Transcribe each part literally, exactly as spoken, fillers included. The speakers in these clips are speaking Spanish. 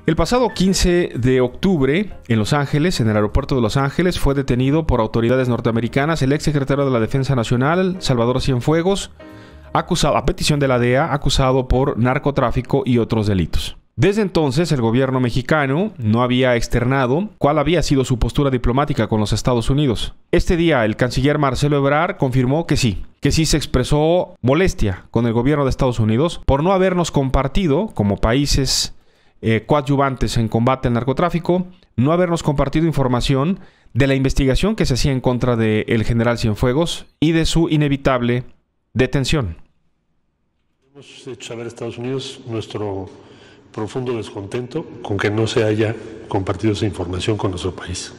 El pasado quince de octubre, en Los Ángeles, en el aeropuerto de Los Ángeles, fue detenido por autoridades norteamericanas el ex secretario de la Defensa Nacional, Salvador Cienfuegos, acusado, a petición de la D E A, acusado por narcotráfico y otros delitos. Desde entonces, el gobierno mexicano no había externado cuál había sido su postura diplomática con los Estados Unidos. Este día, el canciller Marcelo Ebrard confirmó que sí, que sí se expresó molestia con el gobierno de Estados Unidos por no habernos compartido, como países Eh, coadyuvantes en combate al narcotráfico, no habernos compartido información de la investigación que se hacía en contra del general Cienfuegos y de su inevitable detención. Hemos hecho saber a Estados Unidos nuestro profundo descontento con que no se haya compartido esa información con nuestro país.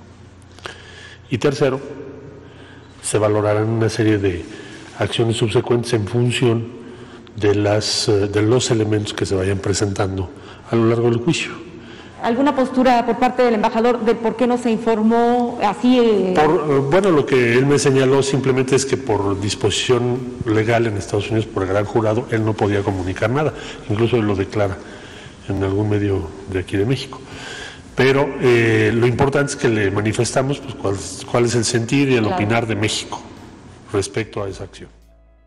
Y tercero, se valorarán una serie de acciones subsecuentes en función de, las, de los elementos que se vayan presentando a lo largo del juicio. ¿Alguna postura por parte del embajador de por qué no se informó así? Eh... Por, bueno, lo que él me señaló simplemente es que por disposición legal en Estados Unidos, por el gran jurado, él no podía comunicar nada. Incluso él lo declara en algún medio de aquí de México. Pero eh, lo importante es que le manifestamos pues, cuál, cuál es el sentir y el claro. opinar de México respecto a esa acción.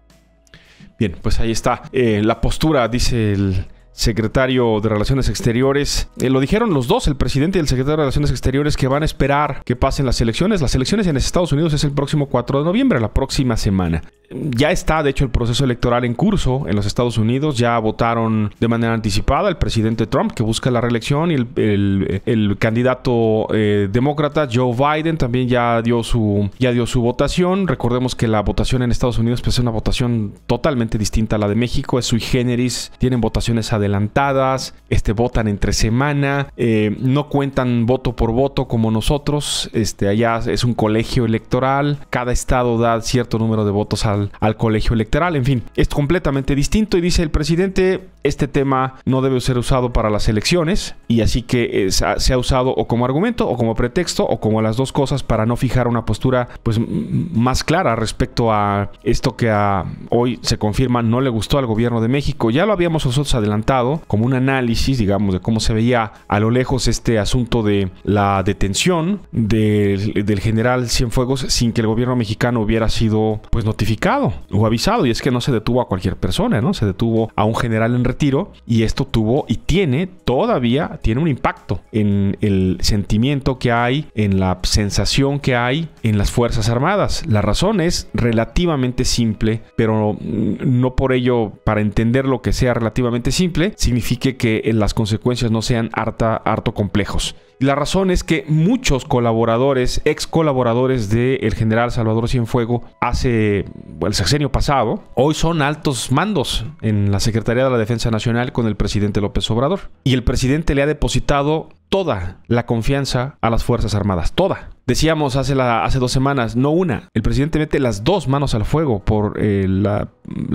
Bien, pues ahí está eh, la postura, dice el secretario de Relaciones Exteriores. Eh, lo dijeron los dos, el presidente y el secretario de Relaciones Exteriores, que van a esperar que pasen las elecciones. Las elecciones en Estados Unidos es el próximo cuatro de noviembre, la próxima semana. Ya está, de hecho, el proceso electoral en curso en los Estados Unidos. Ya votaron de manera anticipada el presidente Trump, que busca la reelección, y el, el, el candidato eh, demócrata Joe Biden también ya dio su ya dio su votación. Recordemos que la votación en Estados Unidos pues, es una votación totalmente distinta a la de México. Es sui generis, tienen votaciones adelantadas, este, votan entre semana, eh, no cuentan voto por voto como nosotros. Este, allá es un colegio electoral, cada estado da cierto número de votos al Al, al colegio electoral. En fin, es completamente distinto y dice el presidente, este tema no debe ser usado para las elecciones y así que es, se ha usado o como argumento o como pretexto o como las dos cosas para no fijar una postura pues más clara respecto a esto que a, hoy se confirma no le gustó al gobierno de México. Ya lo habíamos nosotros adelantado como un análisis, digamos, de cómo se veía a lo lejos este asunto de la detención del, del general Cienfuegos sin que el gobierno mexicano hubiera sido pues notificado o avisado, y es que no se detuvo a cualquier persona, ¿no? Se detuvo a un general en retiro y esto tuvo y tiene todavía, tiene un impacto en el sentimiento que hay, en la sensación que hay en las Fuerzas Armadas. La razón es relativamente simple, pero no por ello, para entender lo que sea relativamente simple, signifique que las consecuencias no sean harta, harto complejos. Y la razón es que muchos colaboradores, ex colaboradores del general Salvador Cienfuegos hace el sexenio pasado, hoy son altos mandos en la Secretaría de la Defensa Nacional con el presidente López Obrador. Y el presidente le ha depositado toda la confianza a las Fuerzas Armadas, toda. Decíamos hace, la, hace dos semanas, no una, el presidente mete las dos manos al fuego por eh, la,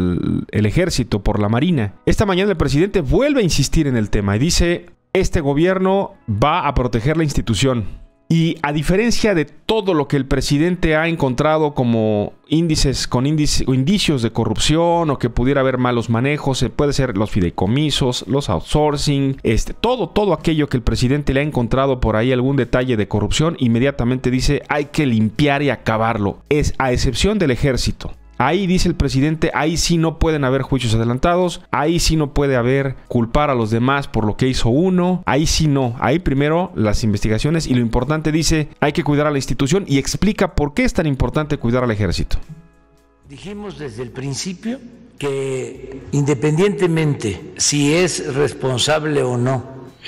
el ejército, por la marina. Esta mañana el presidente vuelve a insistir en el tema y dice: este gobierno va a proteger la institución. Y a diferencia de todo lo que el presidente ha encontrado como índices con índice, indicios de corrupción o que pudiera haber malos manejos, puede ser los fideicomisos, los outsourcing, este, todo, todo aquello que el presidente le ha encontrado por ahí algún detalle de corrupción, inmediatamente dice hay que limpiar y acabarlo. Es a excepción del ejército. Ahí dice el presidente, ahí sí no pueden haber juicios adelantados, ahí sí no puede haber culpar a los demás por lo que hizo uno, ahí sí no, ahí primero las investigaciones y lo importante dice, hay que cuidar a la institución y explica por qué es tan importante cuidar al ejército. Dijimos desde el principio que independientemente si es responsable o no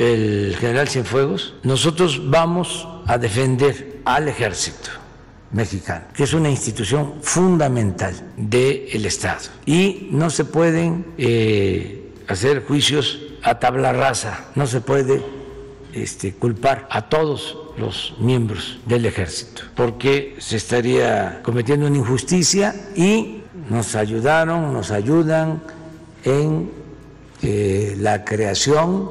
el general Cienfuegos, nosotros vamos a defender al ejército mexicano, que es una institución fundamental del Estado. Y no se pueden eh, hacer juicios a tabla rasa, no se puede este, culpar a todos los miembros del ejército, porque se estaría cometiendo una injusticia y nos ayudaron, nos ayudan en eh, la creación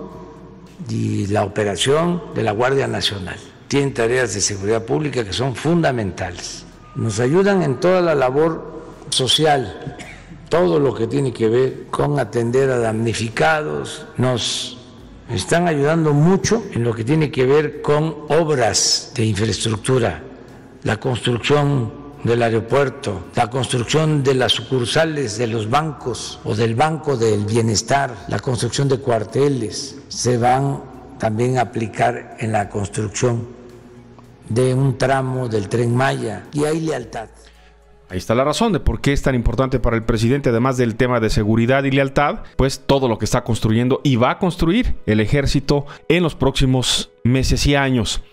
y la operación de la Guardia Nacional. Tienen tareas de seguridad pública que son fundamentales. Nos ayudan en toda la labor social, todo lo que tiene que ver con atender a damnificados, nos están ayudando mucho en lo que tiene que ver con obras de infraestructura, la construcción del aeropuerto, la construcción de las sucursales de los bancos o del Banco del Bienestar, la construcción de cuarteles, se van también a aplicar en la construcción de un tramo del Tren Maya, y hay lealtad. Ahí está la razón de por qué es tan importante para el presidente, además del tema de seguridad y lealtad, pues todo lo que está construyendo y va a construir el ejército en los próximos meses y años.